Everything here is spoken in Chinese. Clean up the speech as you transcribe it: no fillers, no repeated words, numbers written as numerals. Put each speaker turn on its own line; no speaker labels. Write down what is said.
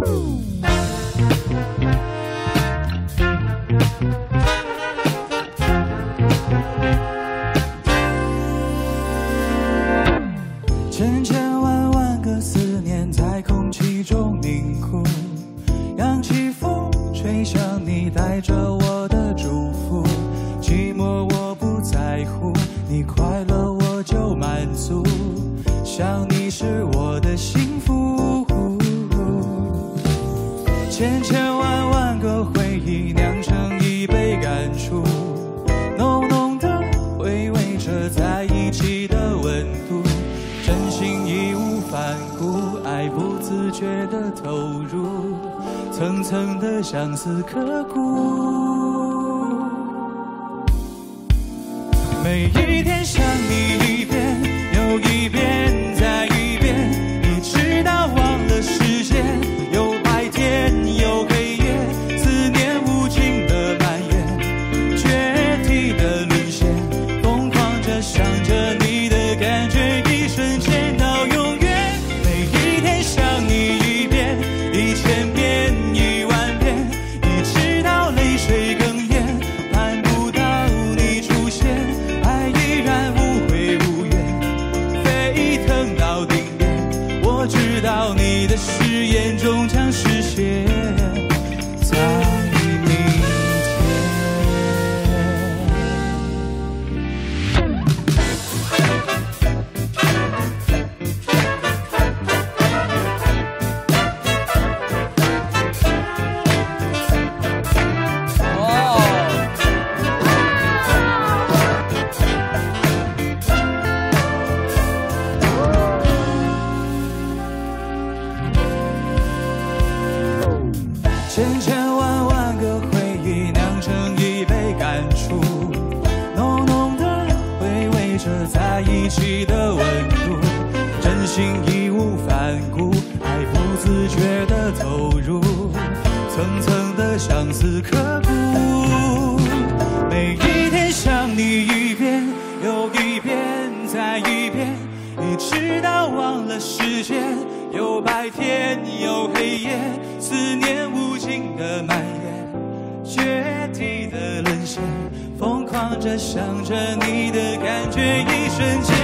千千万万个思念在空气中凝固，扬起风吹向你，带着我的祝福。寂寞我不在乎，你快乐我就满足，想你是我的幸福。千千万万个回忆酿成一杯感触，浓浓的回味着在一起的温度，真心义无反顾，爱不自觉地投入，层层的相思刻骨。每一天想你一遍又一遍再一遍，一直到忘了时间，有白天有黑夜，思念无尽的蔓延，决堤的沦陷，疯狂着想着你的感觉，一瞬间到永远。每一天想你一遍一千遍一万遍，一直到泪水哽咽，盼不到你出现，爱依然无悔无怨，沸腾到顶点。我知道你的誓言终将实现，在明天。千千万万个回忆酿成一杯感触，浓浓的回味着在一起的温度，真心义无反顾，爱不自觉地投入，层层的相思刻骨。每一天想你一遍又一遍再一遍，一直到忘了时间，有白天有黑夜，思念无尽的蔓延，决堤的沦陷，疯狂着想着你的感觉，一瞬间